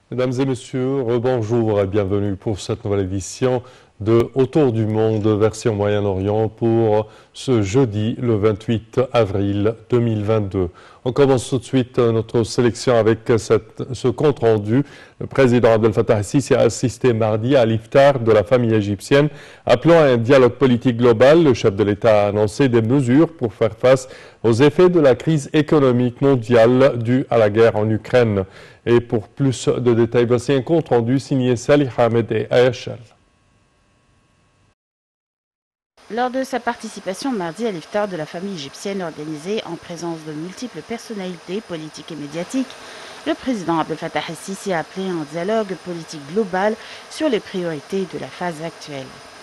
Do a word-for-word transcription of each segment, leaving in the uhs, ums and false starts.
Mesdames et messieurs, rebonjour et bienvenue pour cette nouvelle édition de Autour du monde, version Moyen-Orient, pour ce jeudi, le vingt-huit avril deux mille vingt-deux. On commence tout de suite notre sélection avec cette, ce compte-rendu. Le président Abdel Fattah el-Sisi a assisté mardi à l'iftar de la famille égyptienne, appelant à un dialogue politique global. Le chef de l'État a annoncé des mesures pour faire face aux effets de la crise économique mondiale due à la guerre en Ukraine. Et pour plus de détails, voici un compte-rendu signé Salih Ahmed et Ayachal. Lors de sa participation mardi à l'iftar de la famille égyptienne organisée en présence de multiples personnalités politiques et médiatiques, le président Abdel Fattah el-Sisi a appelé à un dialogue politique global sur les priorités de la phase actuelle.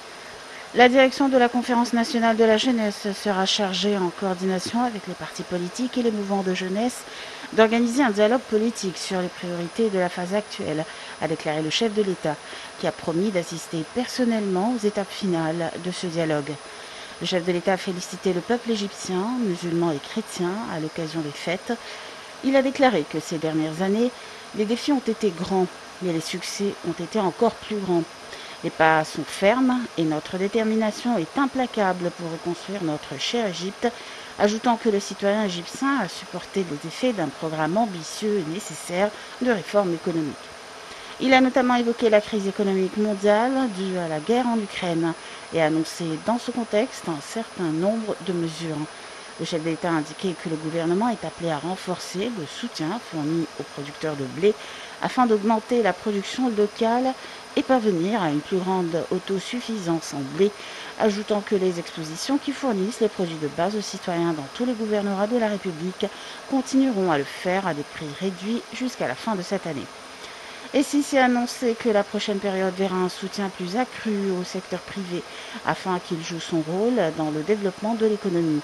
La direction de la Conférence nationale de la jeunesse sera chargée, en coordination avec les partis politiques et les mouvements de jeunesse, d'organiser un dialogue politique sur les priorités de la phase actuelle, a déclaré le chef de l'État, qui a promis d'assister personnellement aux étapes finales de ce dialogue. Le chef de l'État a félicité le peuple égyptien, musulman et chrétien, à l'occasion des fêtes. Il a déclaré que ces dernières années, les défis ont été grands, mais les succès ont été encore plus grands. Les pas sont fermes et notre détermination est implacable pour reconstruire notre chère Égypte, ajoutant que le citoyen égyptien a supporté les effets d'un programme ambitieux et nécessaire de réforme économique. Il a notamment évoqué la crise économique mondiale due à la guerre en Ukraine et annoncé dans ce contexte un certain nombre de mesures. Le chef d'État a indiqué que le gouvernement est appelé à renforcer le soutien fourni aux producteurs de blé afin d'augmenter la production locale et parvenir à une plus grande autosuffisance en blé, ajoutant que les expositions qui fournissent les produits de base aux citoyens dans tous les gouvernorats de la République continueront à le faire à des prix réduits jusqu'à la fin de cette année. Et Sisi a annoncé que la prochaine période verra un soutien plus accru au secteur privé afin qu'il joue son rôle dans le développement de l'économie.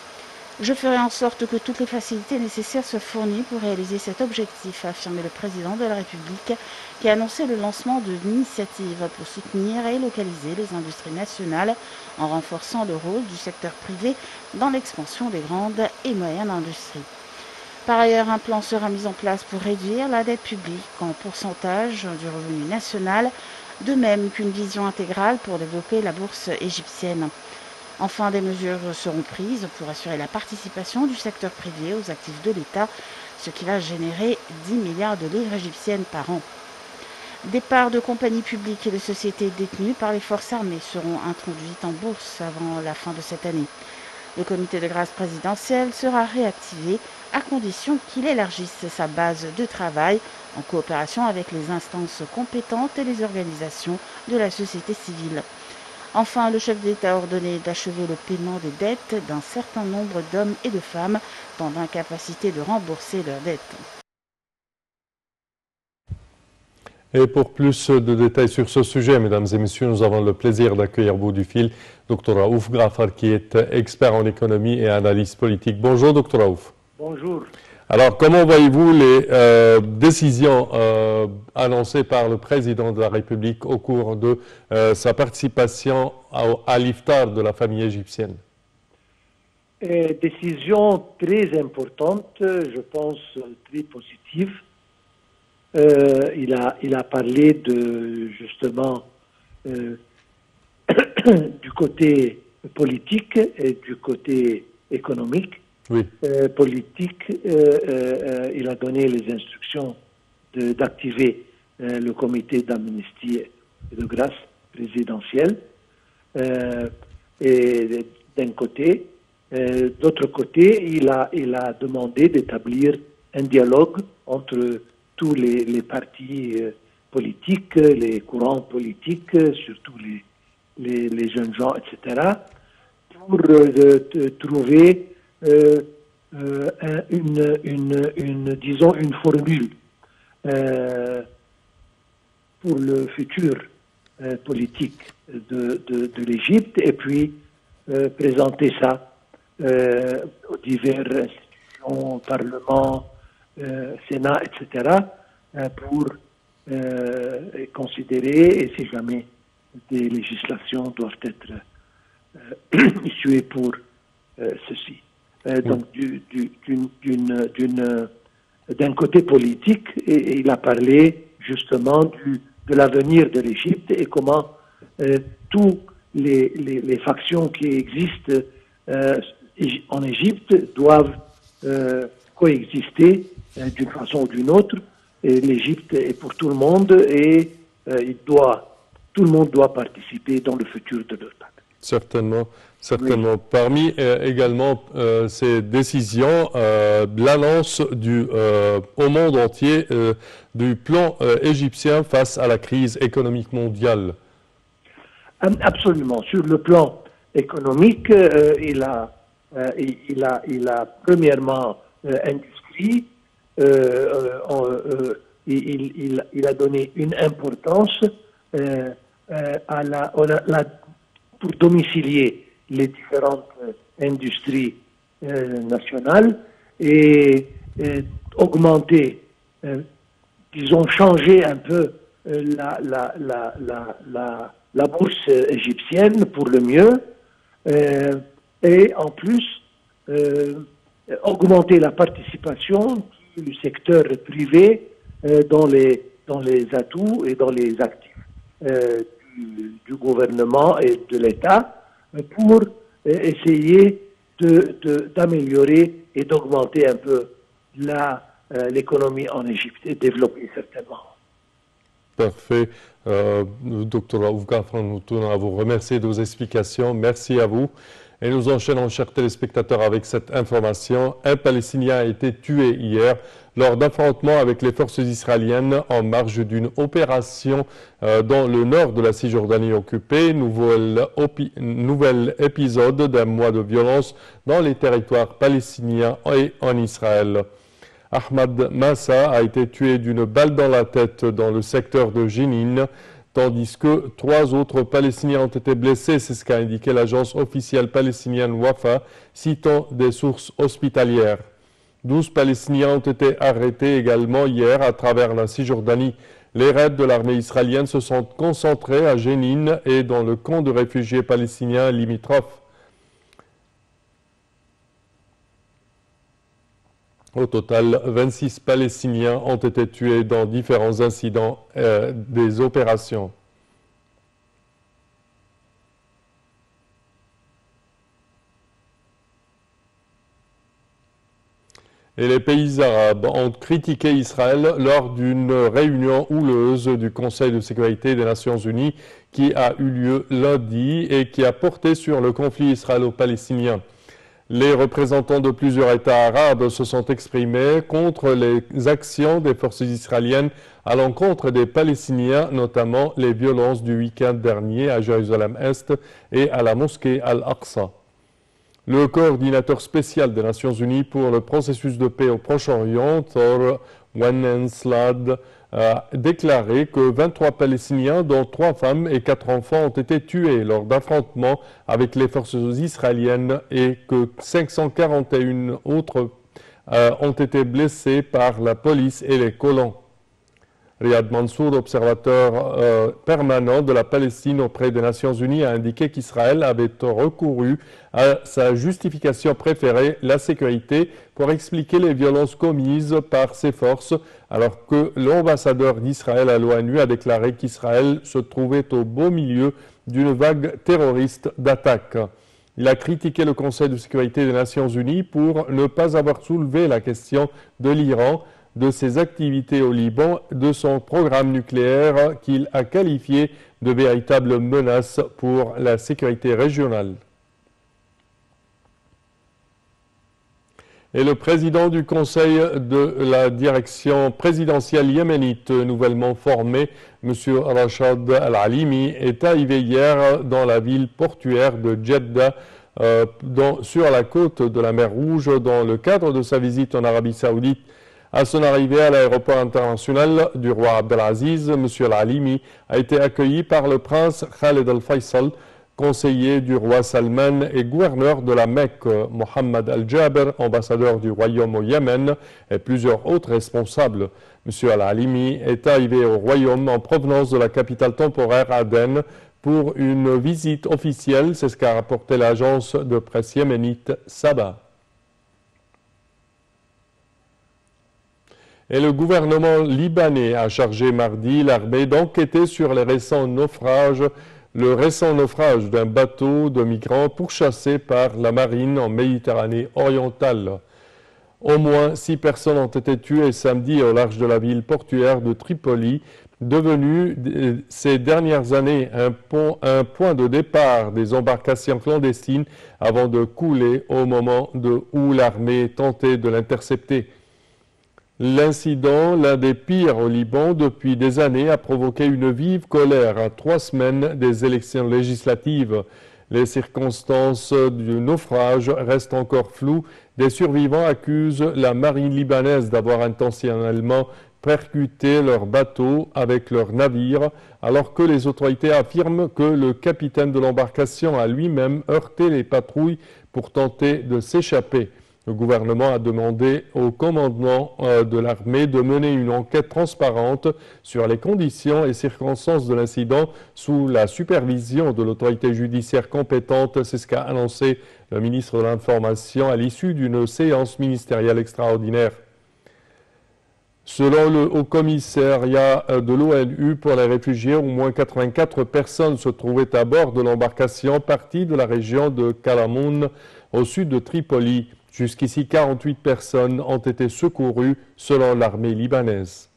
Je ferai en sorte que toutes les facilités nécessaires soient fournies pour réaliser cet objectif, a affirmé le président de la République, qui a annoncé le lancement d'une initiative pour soutenir et localiser les industries nationales en renforçant le rôle du secteur privé dans l'expansion des grandes et moyennes industries. Par ailleurs, un plan sera mis en place pour réduire la dette publique en pourcentage du revenu national, de même qu'une vision intégrale pour développer la bourse égyptienne. Enfin, des mesures seront prises pour assurer la participation du secteur privé aux actifs de l'État, ce qui va générer dix milliards de livres égyptiennes par an. Des parts de compagnies publiques et de sociétés détenues par les forces armées seront introduites en bourse avant la fin de cette année. Le comité de grâce présidentiel sera réactivé à condition qu'il élargisse sa base de travail en coopération avec les instances compétentes et les organisations de la société civile. Enfin, le chef d'État a ordonné d'achever le paiement des dettes d'un certain nombre d'hommes et de femmes dans l'incapacité de rembourser leurs dettes. Et pour plus de détails sur ce sujet, mesdames et messieurs, nous avons le plaisir d'accueillir au bout du fil docteur Raouf Grafar, qui est expert en économie et analyse politique. Bonjour, docteur Raouf. Bonjour. Alors, comment voyez-vous les euh, décisions euh, annoncées par le président de la République au cours de euh, sa participation à, à l'iftar de la famille égyptienne? Et décision très importante, je pense très positive. Euh, il, a, il a parlé de, justement, euh, du côté politique et du côté économique. Oui. Euh, politique, euh, euh, il a donné les instructions d'activer euh, le comité d'amnistie et de grâce présidentielle. Euh, et d'un côté, euh, d'autre côté, il a, il a demandé d'établir un dialogue entre tous les, les partis euh, politiques, les courants politiques, surtout les, les, les jeunes gens, et cetera, pour euh, trouver Euh, euh, une, une, une, disons, une formule euh, pour le futur euh, politique de, de, de l'Égypte et puis euh, présenter ça euh, aux diverses institutions, Parlement, euh, Sénat, et cetera, euh, pour euh, considérer et si jamais des législations doivent être euh, issuées pour euh, ceci. Euh, donc, du, du, d'une, d'une, d'une, d'un côté politique, et, et il a parlé justement du, de l'avenir de l'Égypte et comment euh, tous les, les, les factions qui existent euh, en Égypte doivent euh, coexister euh, d'une façon ou d'une autre. L'Égypte est pour tout le monde et euh, il doit, tout le monde doit participer dans le futur de l'Europe. Certainement, certainement. Oui. Parmi euh, également euh, ces décisions, euh, l'annonce du, euh, au monde entier euh, du plan euh, égyptien face à la crise économique mondiale. Absolument. Sur le plan économique, euh, il, a, euh, il, a, il a premièrement euh, industrie, euh, euh, il, il, il a donné une importance euh, à la, à la pour domicilier les différentes industries euh, nationales et, et augmenter, euh, disons, changer un peu euh, la, la, la, la, la, la bourse égyptienne pour le mieux euh, et en plus euh, augmenter la participation du secteur privé euh, dans, les, dans les atouts et dans les actifs euh, du gouvernement et de l'État pour essayer d'améliorer de, de, et d'augmenter un peu l'économie en Égypte et développer certainement. Parfait. Euh, docteur Raouf Gafran, nous tenons à vous remercier de vos explications. Merci à vous. Et nous enchaînons, chers téléspectateurs, avec cette information. Un Palestinien a été tué hier lors d'affrontements avec les forces israéliennes en marge d'une opération euh, dans le nord de la Cisjordanie occupée. Nouvel, nouvel épisode d'un mois de violence dans les territoires palestiniens et en Israël. Ahmad Massa a été tué d'une balle dans la tête dans le secteur de Jenin, tandis que trois autres Palestiniens ont été blessés, c'est ce qu'a indiqué l'agence officielle palestinienne Wafa, citant des sources hospitalières. Douze Palestiniens ont été arrêtés également hier à travers la Cisjordanie. Les raids de l'armée israélienne se sont concentrés à Jenin et dans le camp de réfugiés palestiniens limitrophes. Au total, vingt-six Palestiniens ont été tués dans différents incidents euh, des opérations. Et les pays arabes ont critiqué Israël lors d'une réunion houleuse du Conseil de sécurité des Nations Unies qui a eu lieu lundi et qui a porté sur le conflit israélo-palestinien. Les représentants de plusieurs États arabes se sont exprimés contre les actions des forces israéliennes à l'encontre des Palestiniens, notamment les violences du week-end dernier à Jérusalem-Est et à la mosquée Al-Aqsa. Le coordinateur spécial des Nations Unies pour le processus de paix au Proche-Orient, Thor Wennesland, a déclaré que vingt-trois Palestiniens, dont trois femmes et quatre enfants, ont été tués lors d'affrontements avec les forces israéliennes et que cinq cent quarante et un autres euh, ont été blessés par la police et les colons. Riyad Mansour, observateur euh, permanent de la Palestine auprès des Nations Unies, a indiqué qu'Israël avait recouru à sa justification préférée, la sécurité, pour expliquer les violences commises par ses forces, alors que l'ambassadeur d'Israël à l'ONU a déclaré qu'Israël se trouvait au beau milieu d'une vague terroriste d'attaques. Il a critiqué le Conseil de sécurité des Nations Unies pour ne pas avoir soulevé la question de l'Iran, de ses activités au Liban, de son programme nucléaire qu'il a qualifié de véritable menace pour la sécurité régionale. Et le président du Conseil de la direction présidentielle yéménite nouvellement formé, M. Rachad Al-Alimi, est arrivé hier dans la ville portuaire de Jeddah, euh, dans, sur la côte de la mer Rouge, dans le cadre de sa visite en Arabie Saoudite. À son arrivée à l'aéroport international du roi Abdelaziz, M. Al-Alimi a été accueilli par le prince Khaled Al-Faisal, conseiller du roi Salman et gouverneur de la Mecque, Mohammed Al-Jaber, ambassadeur du royaume au Yémen, et plusieurs autres responsables. M. Al-Alimi est arrivé au royaume en provenance de la capitale temporaire Aden pour une visite officielle, c'est ce qu'a rapporté l'agence de presse yéménite Saba. Et le gouvernement libanais a chargé mardi l'armée d'enquêter sur les récents naufrages, le récent naufrage d'un bateau de migrants pourchassé par la marine en Méditerranée orientale. Au moins six personnes ont été tuées samedi au large de la ville portuaire de Tripoli, devenue ces dernières années un, pont, un point de départ des embarcations clandestines avant de couler au moment de, où l'armée tentait de l'intercepter. L'incident, l'un des pires au Liban depuis des années, a provoqué une vive colère à trois semaines des élections législatives. Les circonstances du naufrage restent encore floues. Des survivants accusent la marine libanaise d'avoir intentionnellement percuté leur bateau avec leur navire, alors que les autorités affirment que le capitaine de l'embarcation a lui-même heurté les patrouilles pour tenter de s'échapper. Le gouvernement a demandé au commandement de l'armée de mener une enquête transparente sur les conditions et circonstances de l'incident sous la supervision de l'autorité judiciaire compétente. C'est ce qu'a annoncé le ministre de l'Information à l'issue d'une séance ministérielle extraordinaire. Selon le Haut-Commissariat de l'ONU pour les réfugiés, au moins quatre-vingt-quatre personnes se trouvaient à bord de l'embarcation partie de la région de Kalamoun, au sud de Tripoli. Jusqu'ici, quarante-huit personnes ont été secourues selon l'armée libanaise.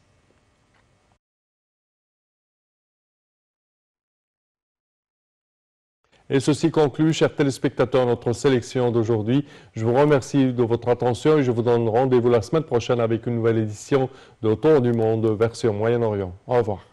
Et ceci conclut, chers téléspectateurs, notre sélection d'aujourd'hui. Je vous remercie de votre attention et je vous donne rendez-vous la semaine prochaine avec une nouvelle édition de Autour du monde version Moyen-Orient. Au revoir.